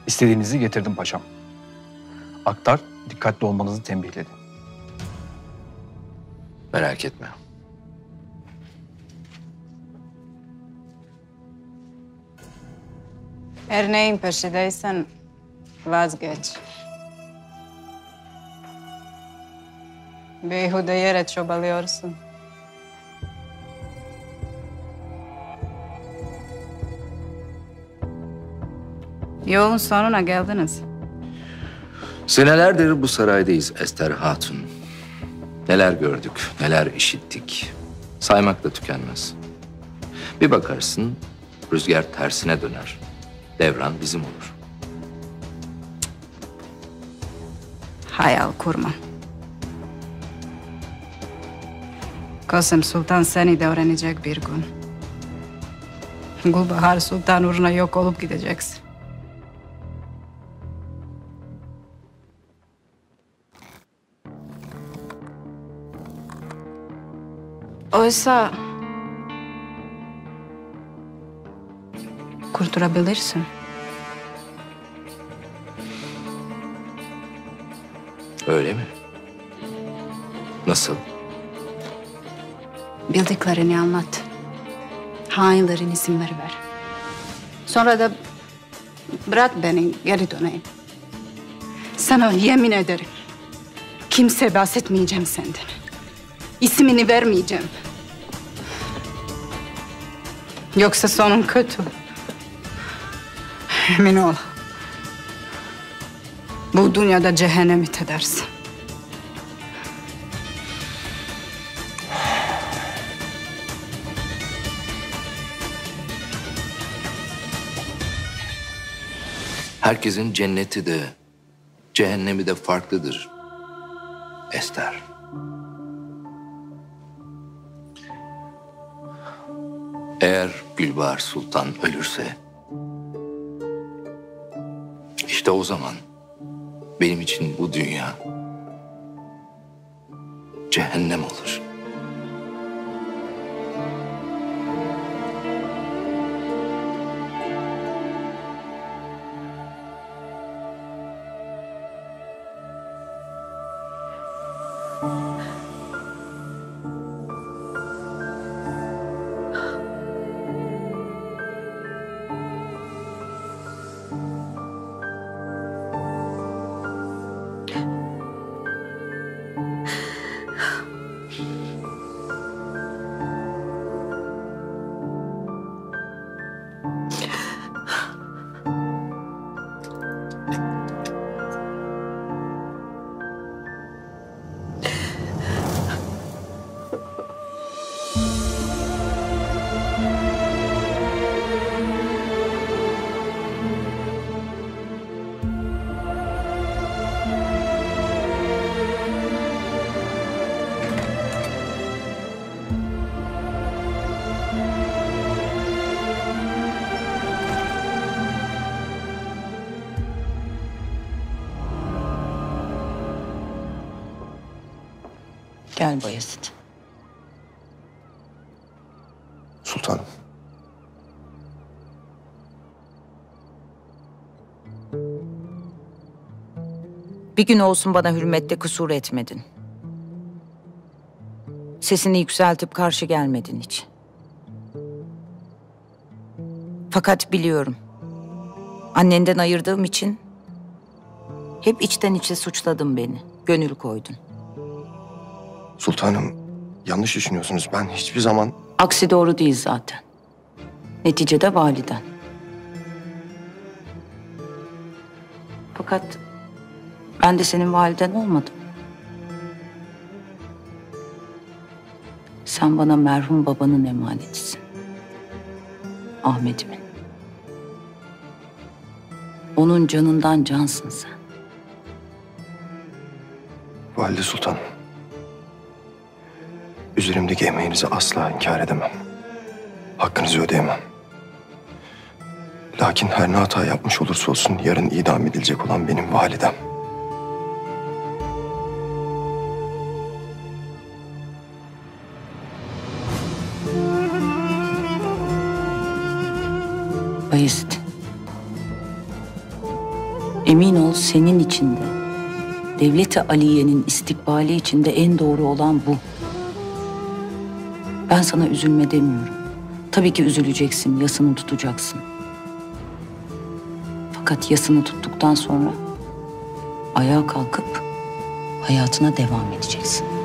İstediğinizi getirdim paşam. Aktar dikkatli olmanızı tembihledi. Merak etme. Eğer neyin peşindeysen vazgeç. Beyhude yere çobalıyorsun. Yolun sonuna geldiniz. Senelerdir bu saraydayız Ester Hatun. Neler gördük, neler işittik. Saymakla tükenmez. Bir bakarsın rüzgar tersine döner. Devran bizim olur. Hayal kurma. Kasım Sultan seni de öğrenecek bir gün. Gülbahar Sultan uğruna yok olup gideceksin. Oysa kurtulabilirsin. Öyle mi? Nasıl? Bildiklerini anlat. Hainlerin isimleri ver. Sonra da bırak beni geri döneyim. Sana yemin ederim. Kimseye bahsetmeyeceğim senden. İsmini vermeyeceğim. Yoksa sonun kötü. Emin ol. Bu dünyada cehennemi tedersin. Herkesin cenneti de, cehennemi de farklıdır. Ester. Eğer Gülbahar Sultan ölürse, işte o zaman benim için bu dünya cehennem olur. Gel Bayezid. Sultanım. Bir gün olsun bana hürmette kusur etmedin. Sesini yükseltip karşı gelmedin hiç. Fakat biliyorum. Annenden ayırdığım için hep içten içe suçladın beni. Gönül koydun. Sultanım, yanlış düşünüyorsunuz. Ben hiçbir zaman... Aksi doğru değil zaten. Neticede validen. Fakat ben de senin validen olmadım. Sen bana merhum babanın emanetisin. Ahmet'imin. Onun canından cansın sen. Valide Sultanım. Üzerimdeki emeğinizi asla inkar edemem. Hakkınızı ödeyemem. Lakin her ne hata yapmış olursa olsun yarın idam edilecek olan benim validem. Bayezid. Emin ol senin içinde, Devlet-i Aliye'nin istikbali içinde en doğru olan bu. Ben sana üzülme demiyorum. Tabii ki üzüleceksin, yasını tutacaksın. Fakat yasını tuttuktan sonra ayağa kalkıp hayatına devam edeceksin.